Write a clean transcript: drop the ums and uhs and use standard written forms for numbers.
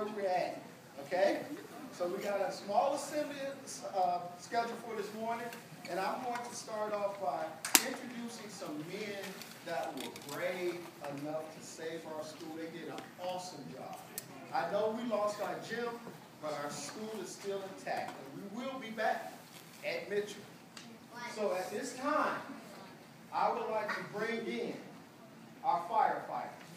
which we're at. Okay? So we got a small assembly scheduled for this morning, and I'm going to start off by introducing some men that were brave enough to save our school. They did an awesome job. I know we lost our gym, but our school is still intact, and we will be back at Mitchell. So at this time, I would like to bring in our firefighters.